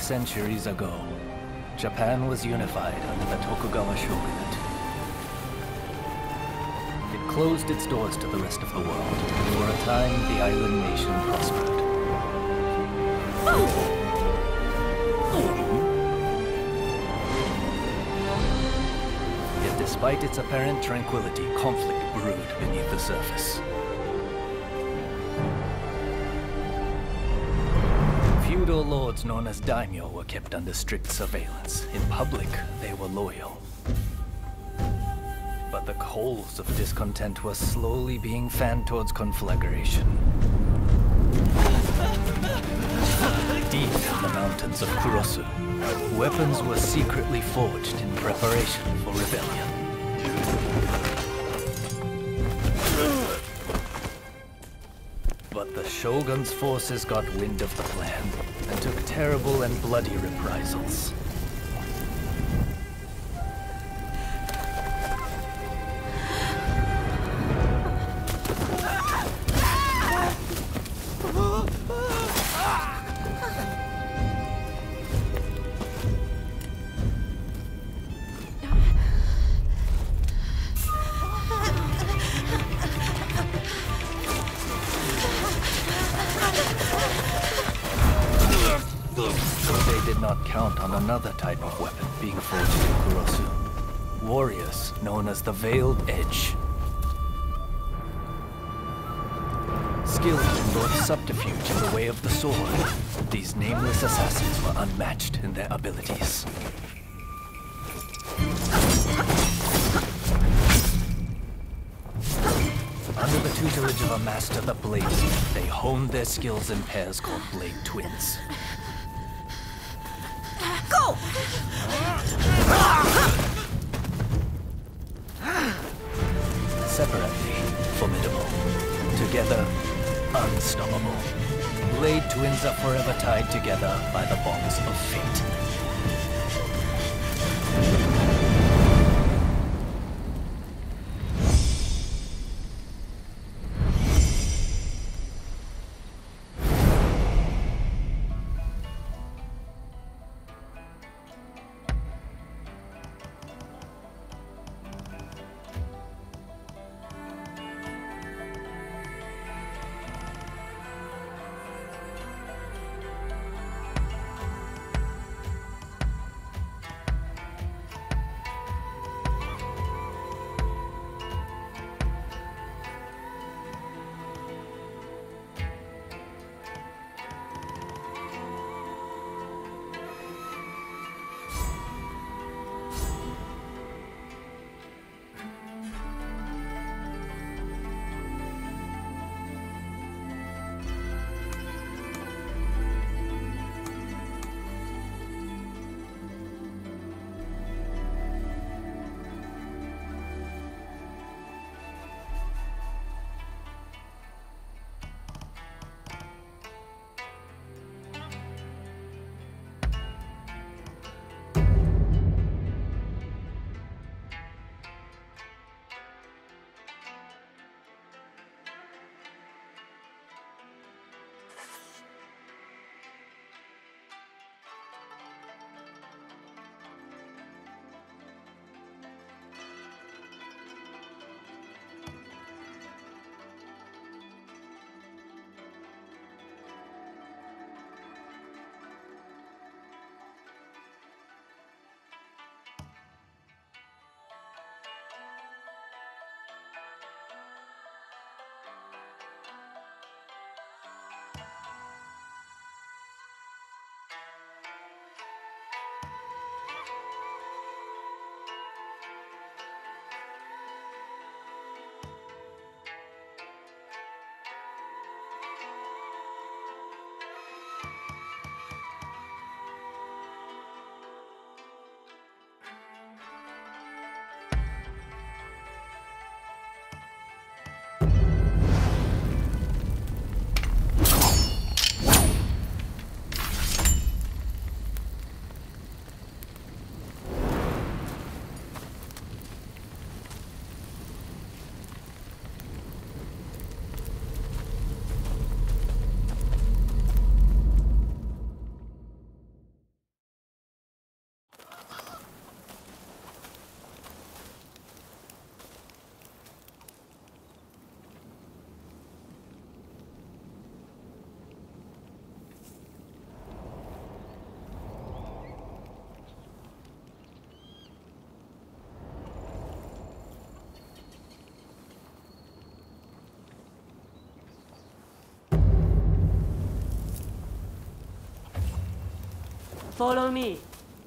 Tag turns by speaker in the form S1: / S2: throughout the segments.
S1: centuries ago, Japan was unified under the Tokugawa shogunate. It closed its doors to the rest of the world. For a time, the island nation prospered. Yet despite its apparent tranquility, conflict brewed beneath the surface. Feudal lords known as daimyo were kept under strict surveillance. In public, they were loyal. But the coals of discontent were slowly being fanned towards conflagration. Deep in the mountains of Kurosu, weapons were secretly forged in preparation for rebellion. But the Shogun's forces got wind of the plan and took terrible and bloody reprisals. They did not count on another type of weapon being forged in Kurosu. Warriors known as the Veiled Edge. Skilled in both subterfuge and the way of the sword, these nameless assassins were unmatched in their abilities. Under the tutelage of a master, the Bladesmith, they honed their skills in pairs called Blade Twins.
S2: Go!
S1: Separately, formidable. Together, unstoppable. Blade Twins are forever tied together by the bonds of fate.
S2: Follow me.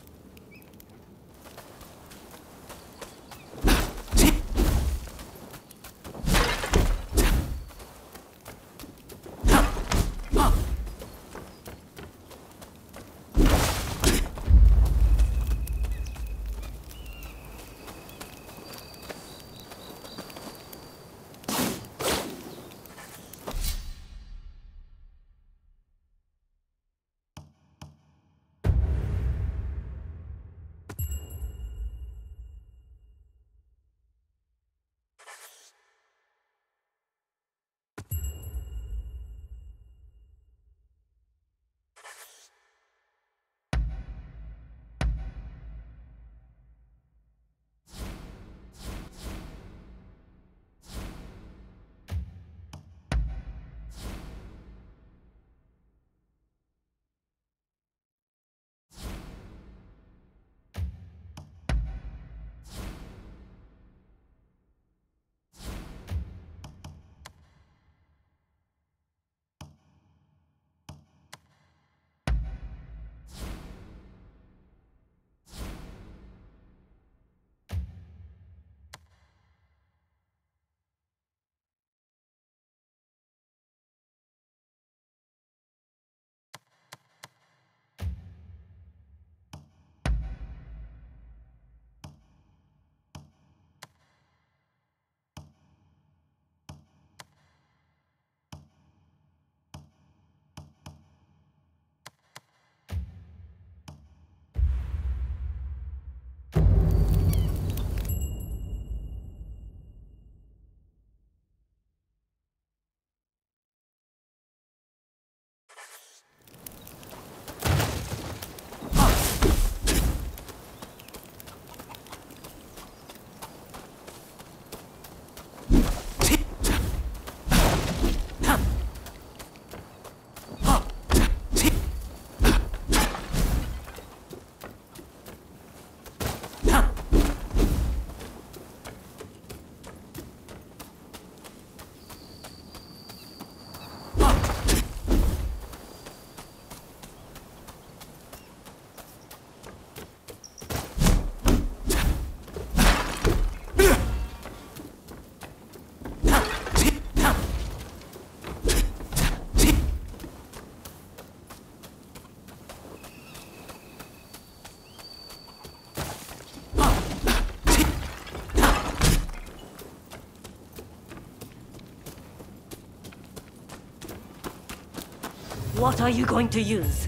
S2: What are you going to use?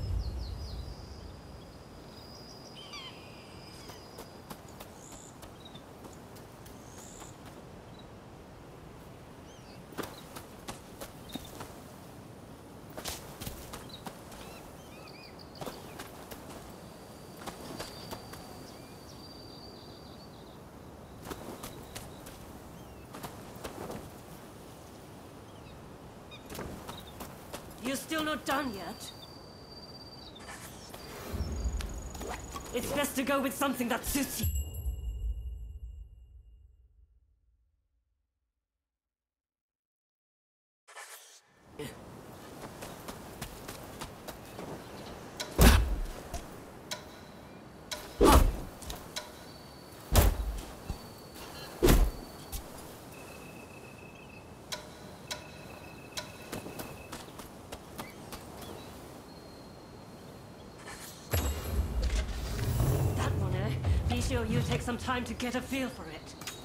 S2: You're still not done yet? It's best to go with something that suits you. Be sure you take some time to get a feel for it.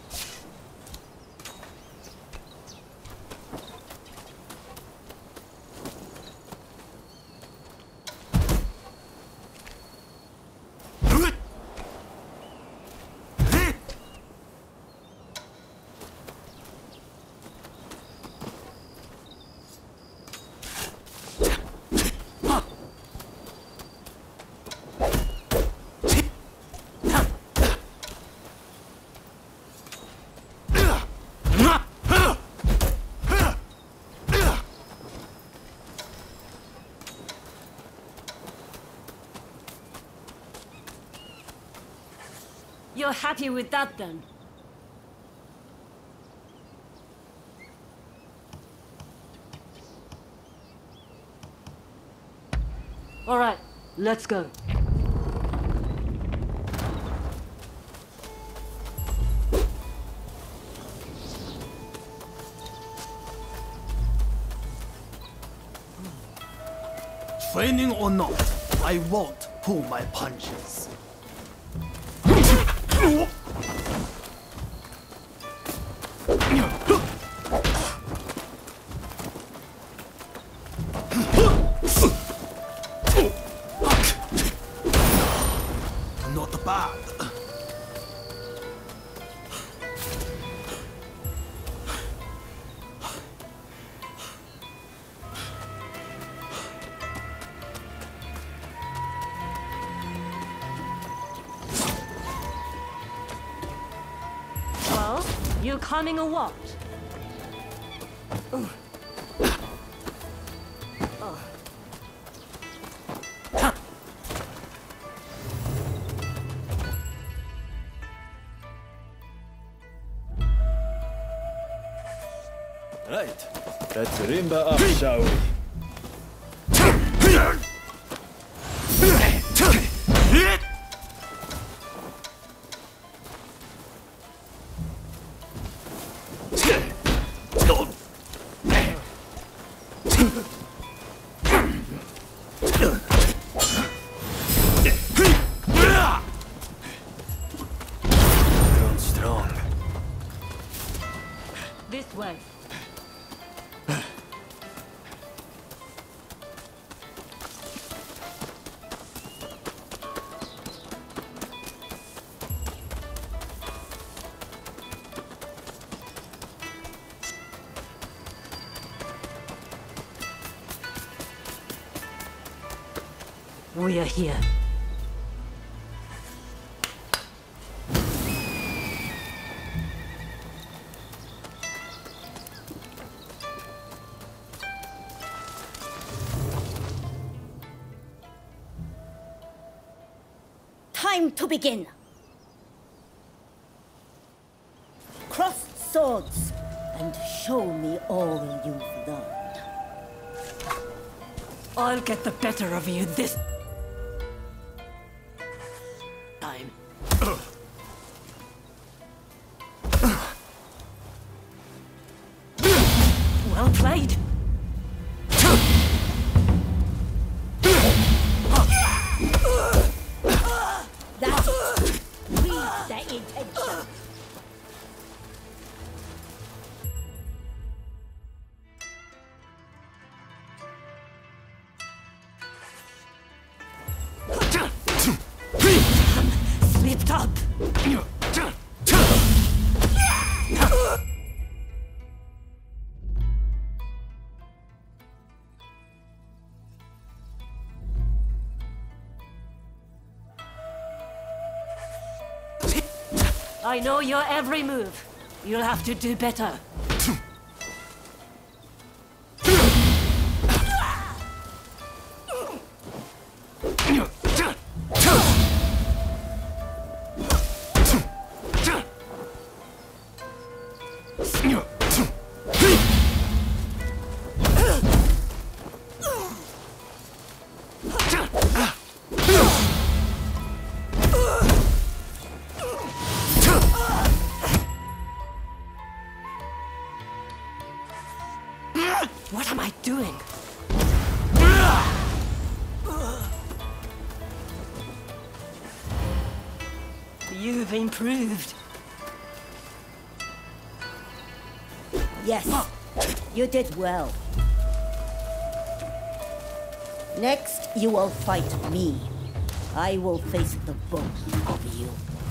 S2: You're happy with that, then? All right, Let's go.
S3: Training or not, I won't pull my punches. Not bad.
S2: Well, you coming or what?
S4: Right. Let's rimba up, shall we?
S1: Grown strong.
S2: This way. We are here.
S5: Time to begin. Cross swords and show me all you've learned.
S2: I'll get the better of you this time. Well played.
S5: That's it. Read the intention.
S2: Slipped up. I know your every move. You'll have to do better. What am I doing? You've improved.
S5: Yes, you did well. Next, you will fight me. I will face the both of you.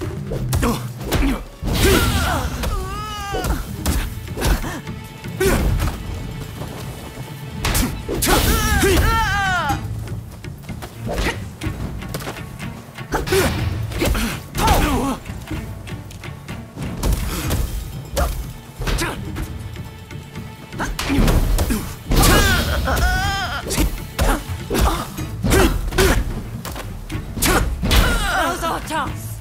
S2: Those are tough.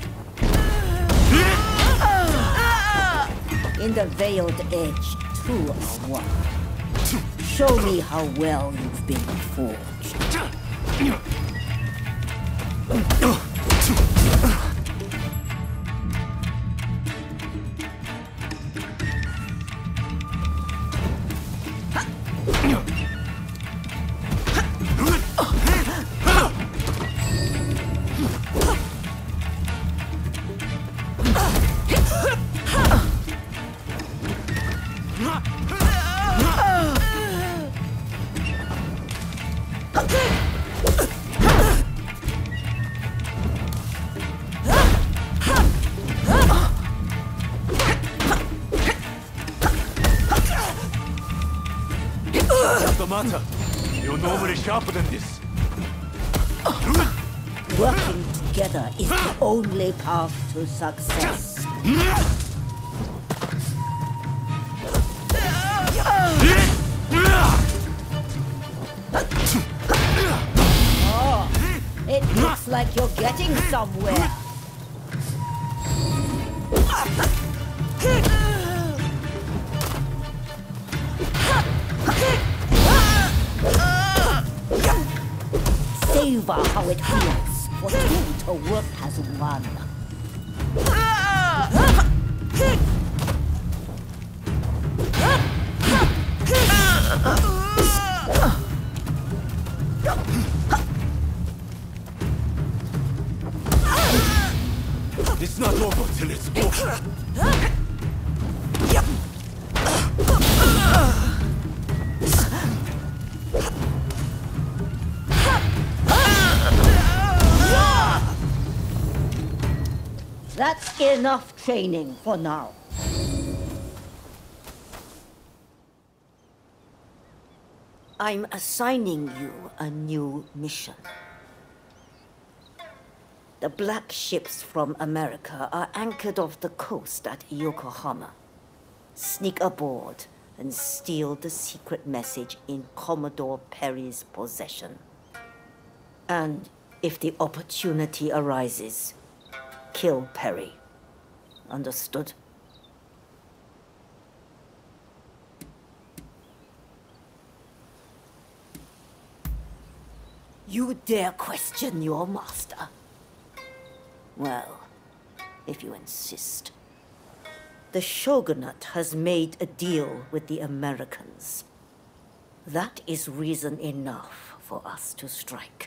S5: In the Veiled Edge, 2 are 1. Show me how well you've been forged.
S4: What's the matter? You're normally sharper than this.
S5: Working together is the only path to success. Oh, it looks like you're getting somewhere. Savor how it feels for two to work as one.
S4: It's not over till it's over.
S5: That's enough training for now. I'm assigning you a new mission. The black ships from America are anchored off the coast at Yokohama. Sneak aboard and steal the secret message in Commodore Perry's possession. And if the opportunity arises, kill Perry. Understood? You dare question your master? Well, if you insist. The Shogunate has made a deal with the Americans. That is reason enough for us to strike.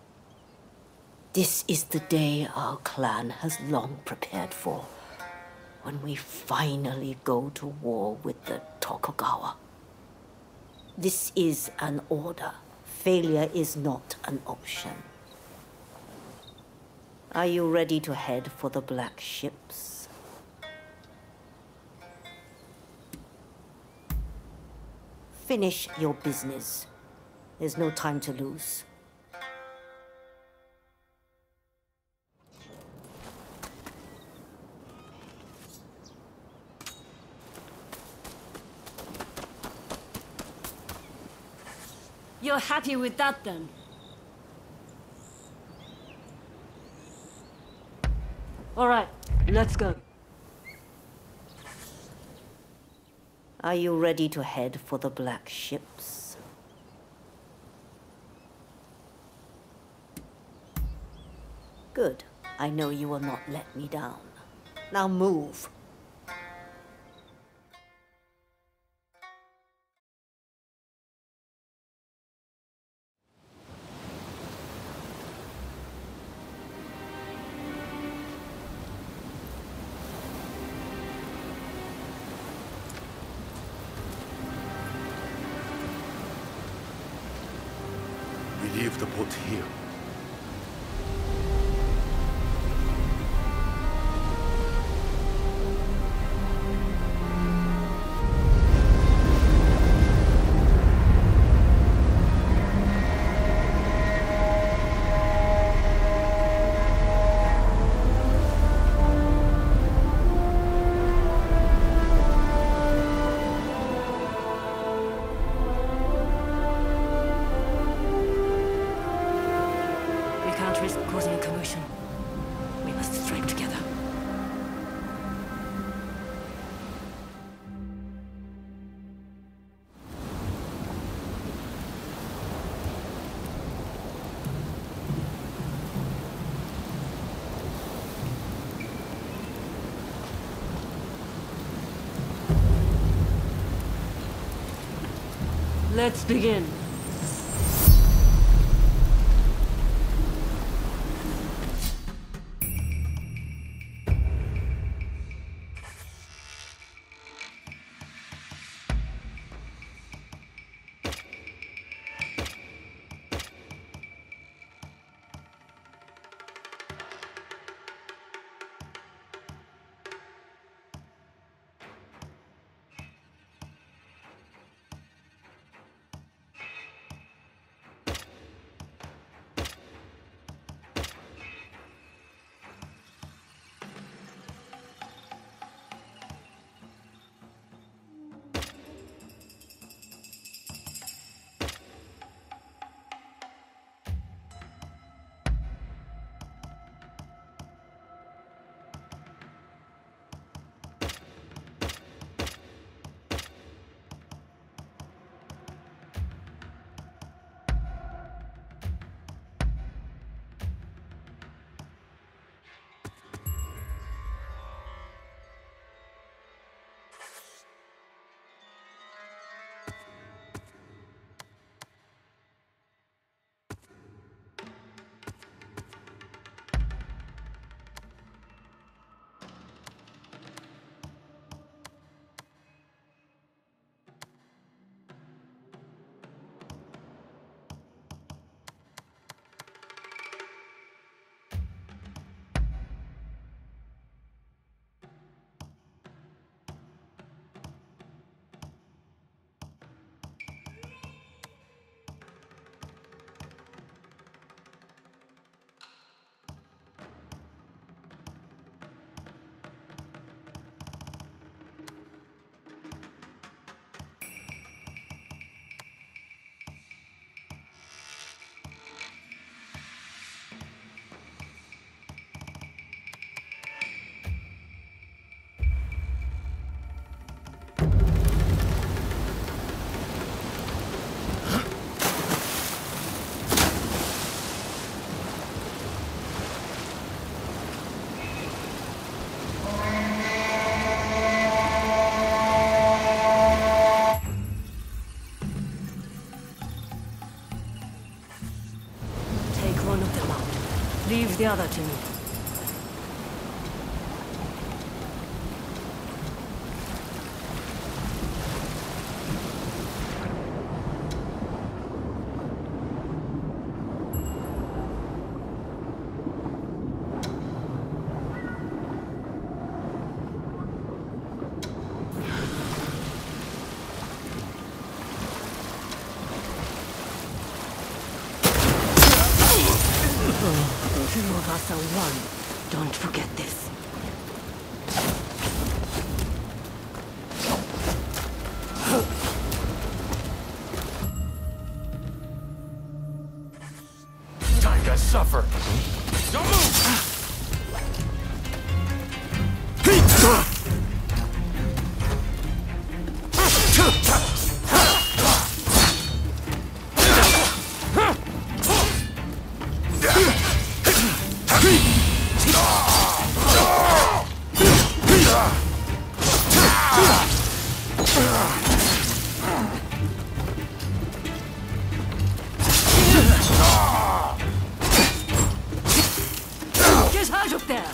S5: This is the day our clan has long prepared for, when we finally go to war with the Tokugawa. This is an order. Failure is not an option. Are you ready to head for the black ships? Finish your business. There's no time to lose.
S2: You're happy with that then? All right, let's go.
S5: Are you ready to head for the black ships? Good. I know you will not let me down. Now move.
S4: We leave the boat here.
S2: Let's begin. Leave the other to me. Two of us are one. Don't forget this.
S4: Time to suffer. Don't move!
S2: Get out of there!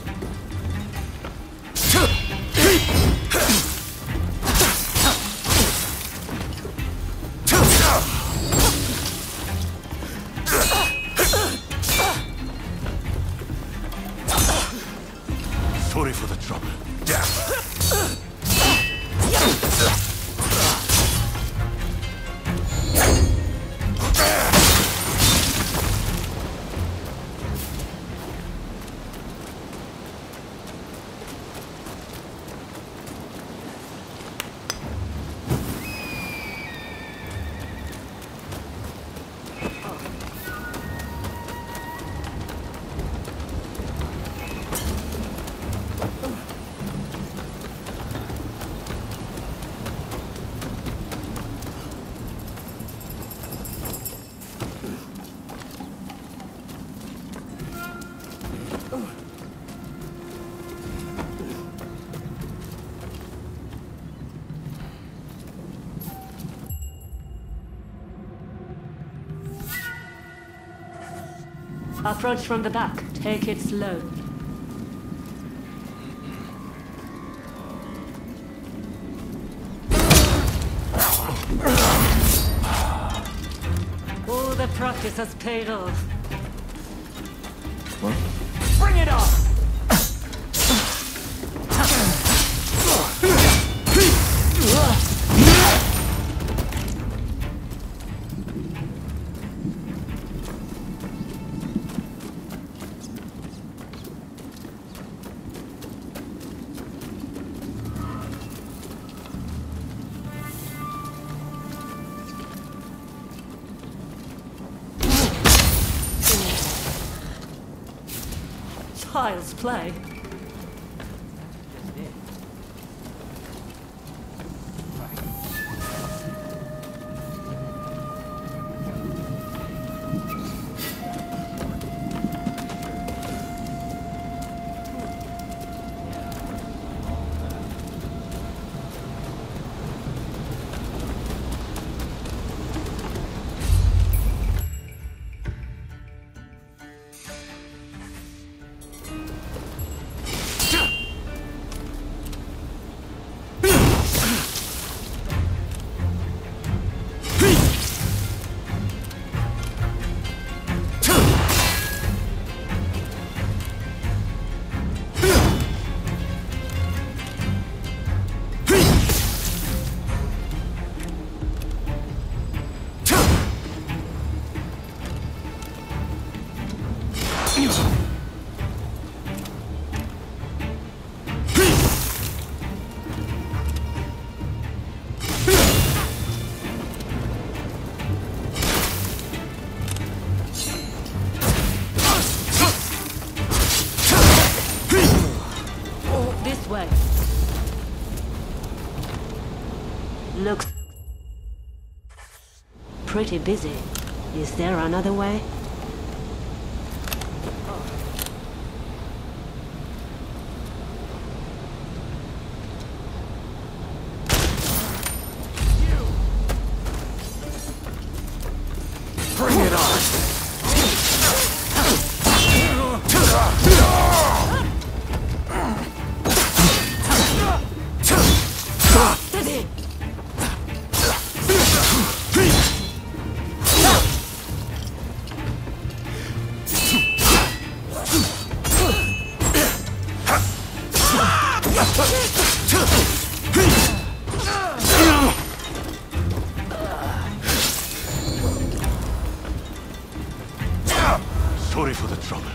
S4: Sorry for the trouble.
S2: Approach from the back. Take it slow. Oh, the practice has paid off.
S4: Bring it on!
S2: Child's play. This way. Looks pretty busy. Is there another way?
S4: Bring it on! Sorry for the trouble.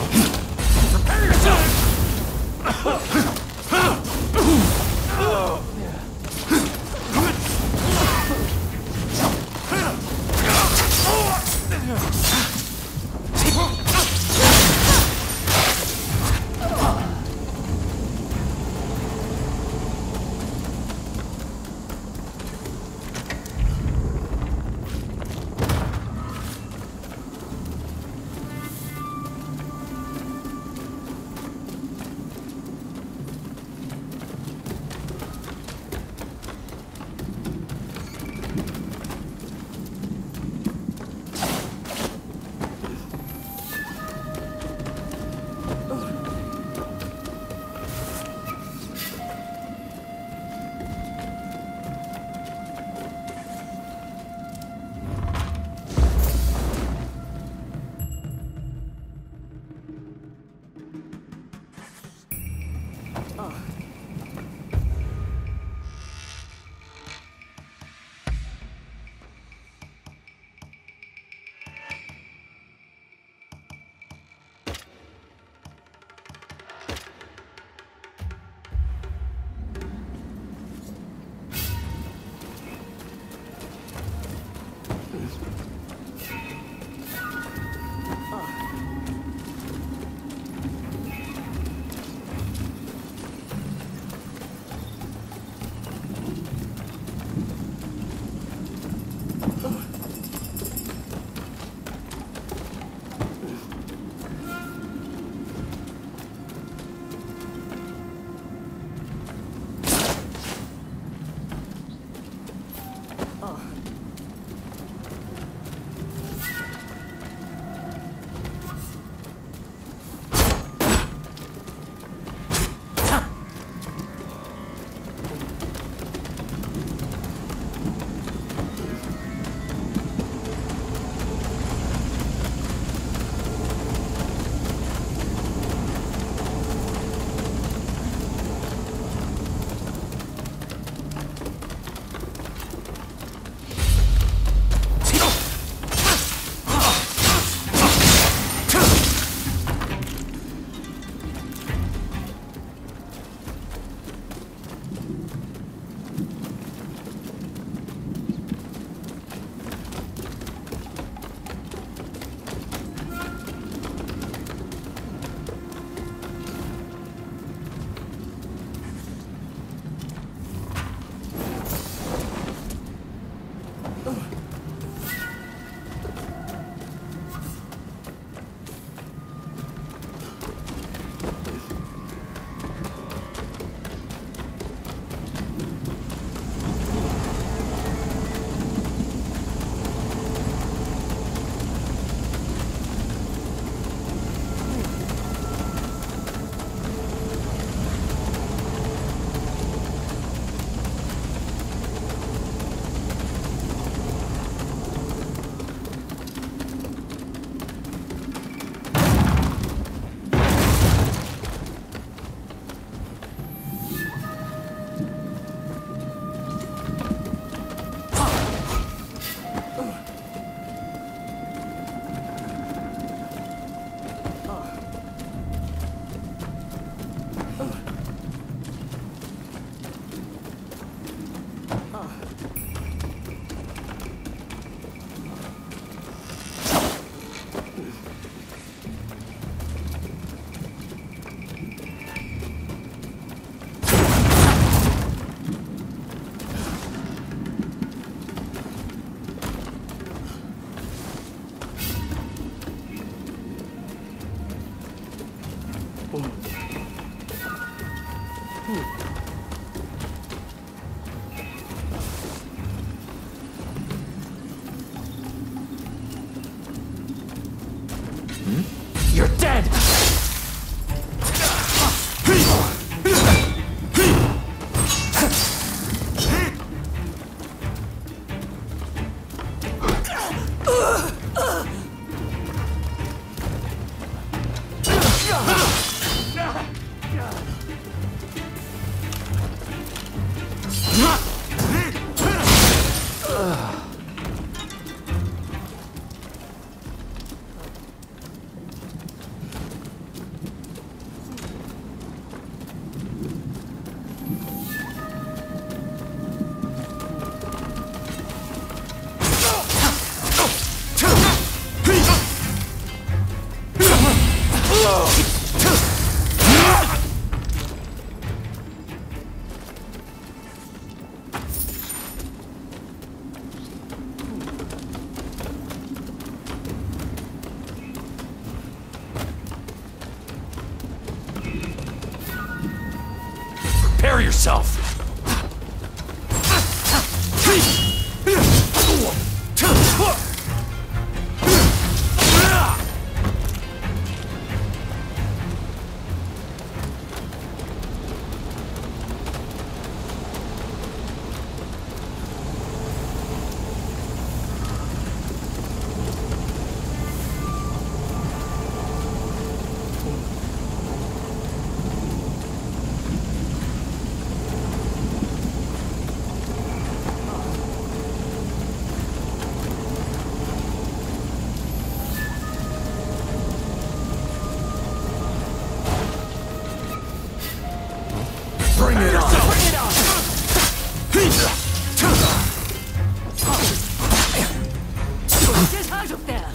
S4: Prepare yourself!
S1: You're dead!
S4: Prepare yourself!
S3: Bring it on!
S2: Get out of there!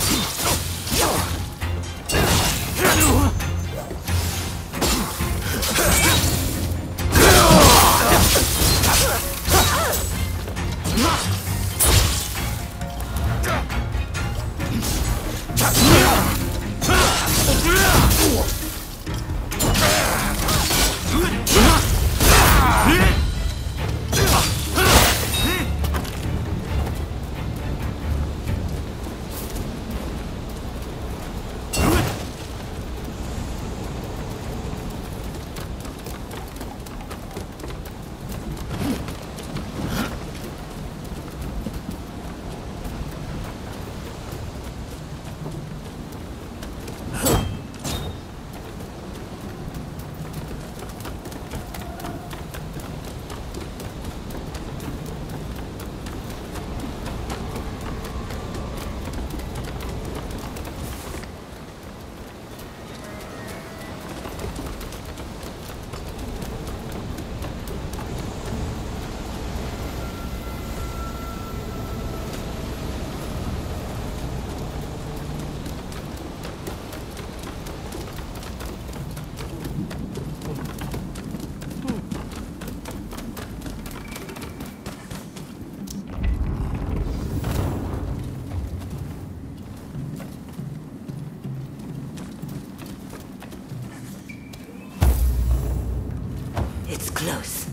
S5: It's close.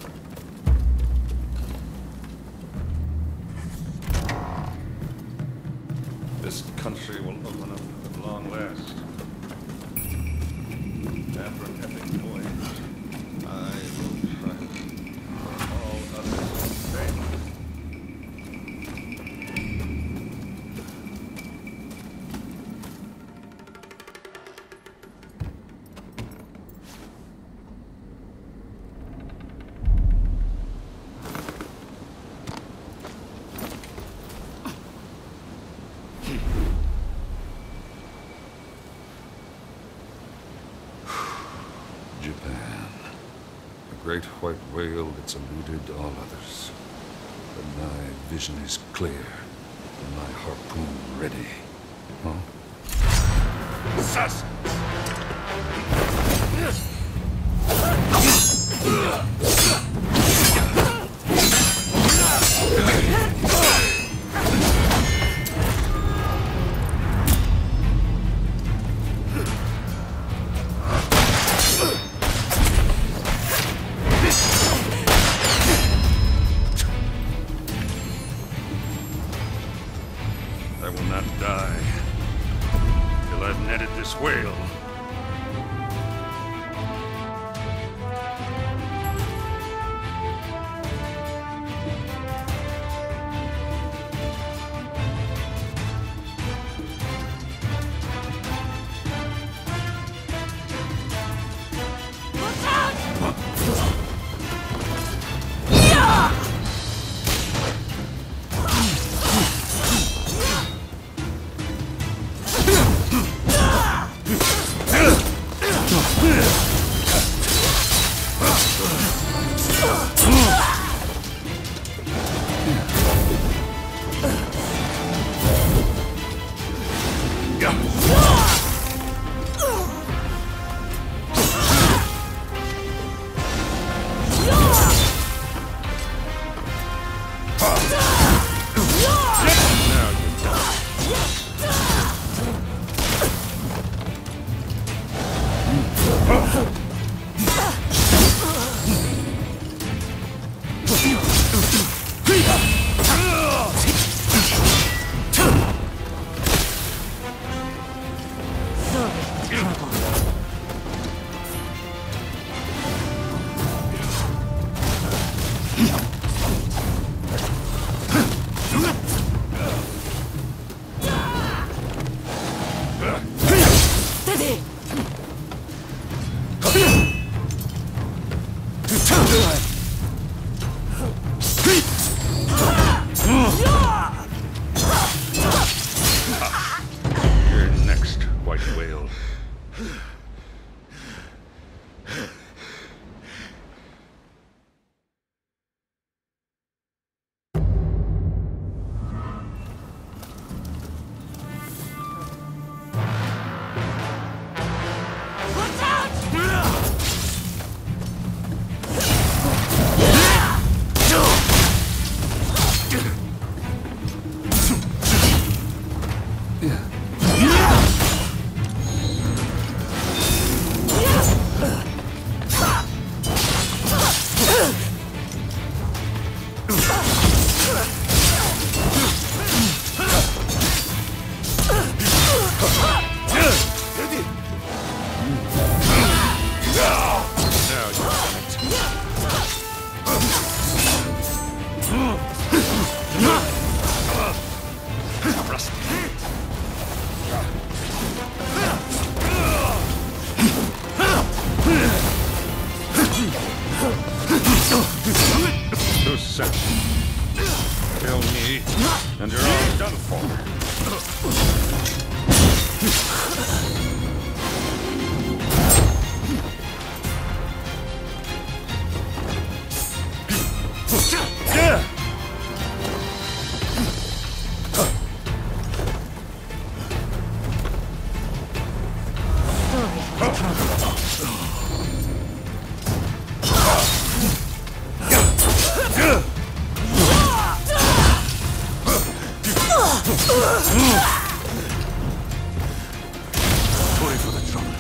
S6: This country will open up at long last. After an epic voyage, I will trust for all others to fail.
S7: Japan. A great white whale that's eluded all others. But my vision is clear, and my harpoon ready. Huh?
S6: Assassins! I will not die till I've netted this whale.
S7: You're next, white whale. Too simple. Kill me, and you're all done for.
S4: Sorry for the trouble.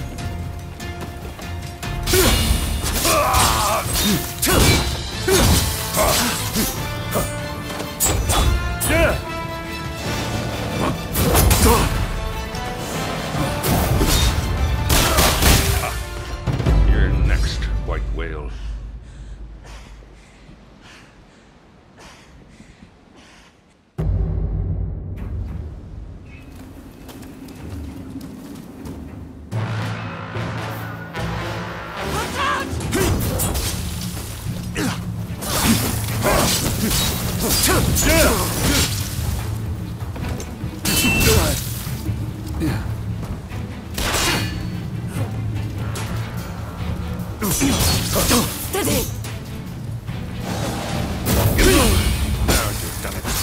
S7: You're next, white whale.
S2: Steady!
S7: Now you've done it.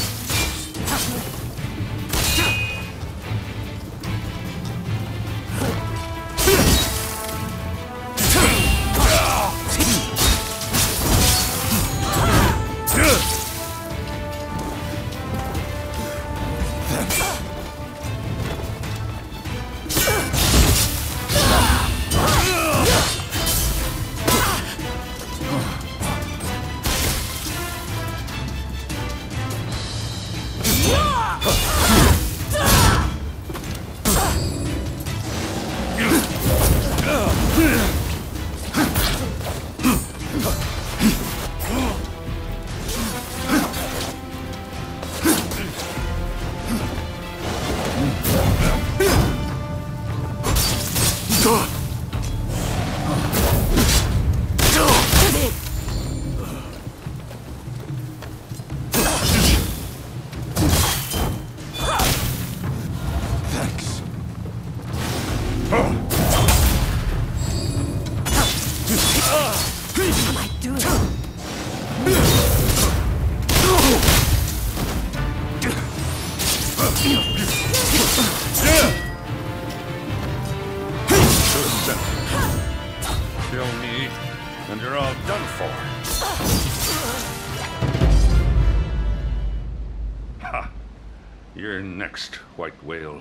S7: Kill me, and you're all done for. Ha! You're next, white whale.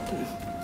S8: Hmm.